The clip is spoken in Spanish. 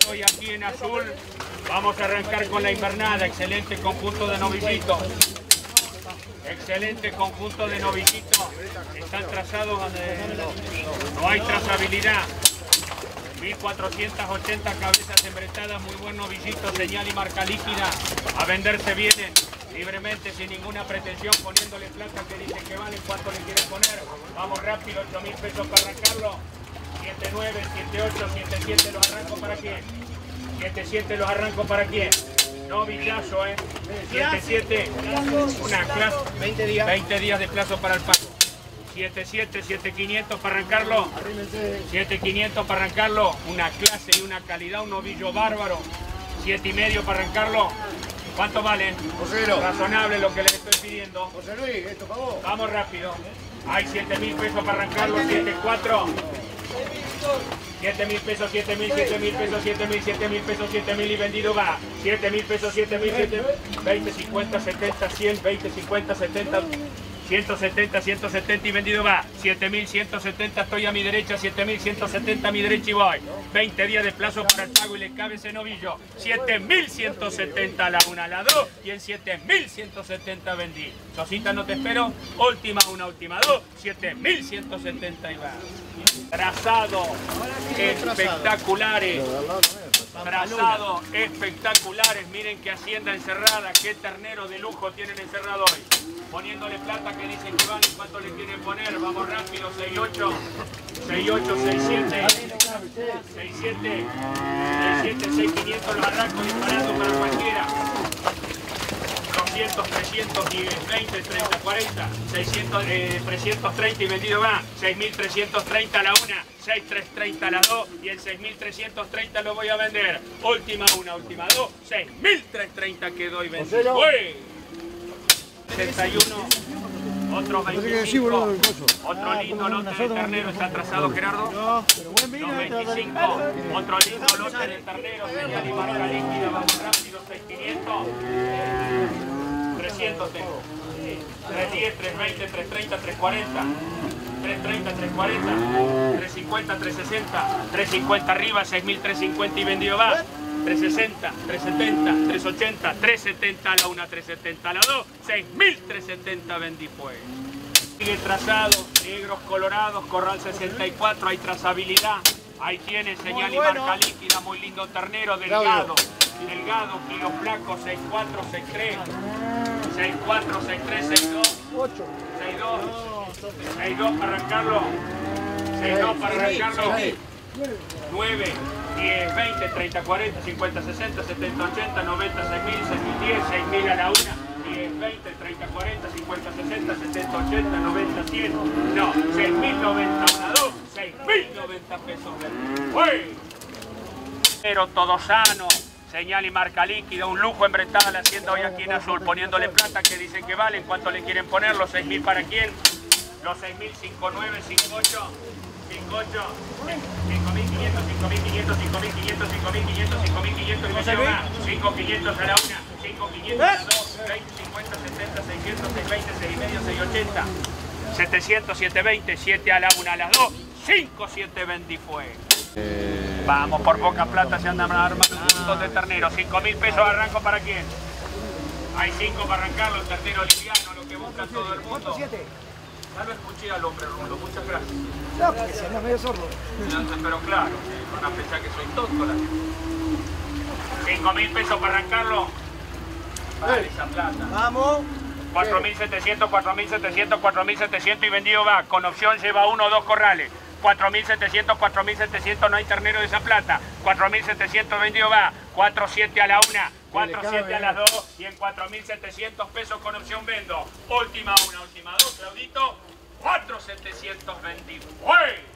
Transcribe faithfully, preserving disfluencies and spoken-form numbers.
Estoy aquí en azul. Vamos a arrancar con la invernada. Excelente conjunto de novillitos. Excelente conjunto de novillitos. Están trazados donde no hay trazabilidad. mil cuatrocientas ochenta cabezas embretadas, muy buen novillito, señal y marca líquida. A venderse vienen libremente, sin ninguna pretensión, poniéndole plata que dicen que vale, cuánto le quieren poner. Vamos rápido, ocho mil pesos para arrancarlo. siete nueve, siete ocho, siete siete, los arranco para quién. siete siete los arranco para quién. Novillazo, eh. siete siete, una clase. veinte días. veinte días de plazo para el pago. siete siete, siete quinientos para arrancarlo. siete quinientos para arrancarlo. Una clase y una calidad, un novillo bárbaro. siete y medio para arrancarlo. ¿Cuánto vale? Josero. Razonable lo que les estoy pidiendo. José Luis, esto pagó. Vamos rápido. Hay siete mil pesos para arrancarlo. siete cuatro. siete mil pesos, siete mil, siete mil pesos, siete mil, siete mil pesos, siete mil y vendido va. siete mil pesos, siete mil, siete mil, veinte, cincuenta, setenta, cien, veinte, cincuenta, setenta, ciento setenta, ciento setenta y vendido va. siete mil ciento setenta, estoy a mi derecha, siete mil ciento setenta a mi derecha y voy. veinte días de plazo para el pago y le cabe ese novillo. siete mil ciento setenta a la una, a la dos y en siete mil ciento setenta vendí. Sosita, no te espero. Última, una, última, dos. siete mil ciento setenta y va. Trazado espectaculares. Trazados espectaculares. Miren qué hacienda encerrada. Qué ternero de lujo tienen encerrado hoy. Poniéndole plata que dicen que van y cuánto le quieren poner. Vamos rápido. seis ocho, seis ocho, seis siete, seis siete, seis siete, seis quinientos los arrancos disparando para cualquiera. doscientos, trescientos veinte, treinta, cuarenta, seiscientos, eh, trescientos treinta y vendido va. seis mil trescientos treinta a la una, seis mil trescientos treinta a la dos y en seis mil trescientos treinta lo voy a vender. Última una, última dos, seis mil trescientos treinta quedó y vendido. sesenta y uno, otros veinticinco, otro lindo lote de ternero, está atrasado Gerardo. dos veinticinco, otro lindo lote de ternero, señal y marca líquida, vamos rápido, seis mil quinientos. trescientos tengo. tres diez, tres veinte, tres treinta, tres cuarenta. tres treinta, tres cuarenta. tres cincuenta, tres sesenta. tres cincuenta arriba, seis mil trescientos cincuenta y vendido va. tres sesenta, tres setenta, tres ochenta, tres setenta a la una, tres setenta a la dos. seis mil trescientos setenta vendí pues. Sigue trazado, negros colorados, corral sesenta y cuatro, hay trazabilidad. Ahí tiene señal y marca líquida, muy lindo ternero, delgado. Delgado, kilo flaco, seis cuatro, seis tres, seis cuatro, seis tres, seis dos, seis dos, seis dos para arrancarlo, seis dos para arrancarlo, nueve, diez, veinte, treinta, cuarenta, cincuenta, sesenta, setenta, ochenta, noventa, seis mil, seis mil diez, seis mil a la una, diez, veinte, treinta, cuarenta, cincuenta, sesenta, setenta, ochenta, noventa, cien, no, seis mil noventa a la dos, seis mil noventa pesos. Pero todo sano. Señal y marca líquida, un lujo embretada la hacienda hoy aquí en azul, poniéndole plata que dicen que valen, cuánto le quieren poner, los seis mil para quién, los seis mil, cinco nueve, cinco ocho, cinco ocho, cinco mil quinientos, cinco mil quinientos, cinco mil quinientos, cinco mil quinientos, cinco mil quinientos y me llevo más, cinco mil quinientos a la una, cinco mil quinientos a la dos, veinte, cincuenta, setenta, seiscientos, seiscientos veinte, seis y medio, seiscientos ochenta, setecientos, setecientos veinte, siete a la una, a las dos, cinco, siete vendí fue. Vamos, por poca plata se andan armando puntos de ternero. cinco mil pesos arranco para quién. Hay cinco para arrancarlo, el ternero liviano, lo que busca todo el mundo. Ya lo escuché al hombre rudo, muchas gracias. No, porque si no medio sordo. Pero claro, van a pensar que soy tonto la gente. cinco mil pesos para arrancarlo. Vale esa plata. Vamos. cuatro mil setecientos, cuatro mil setecientos, cuatro mil setecientos y vendido va. Con opción lleva uno o dos corrales. cuatro mil setecientos, cuatro mil setecientos, no hay ternero de esa plata. cuatro mil setecientos vendido va. cuatro siete a la una, cuatro siete a las dos y en cuatro mil setecientos pesos con opción vendo. Última una, última dos, Claudito. cuatro mil setecientos vendido. ¡Uy!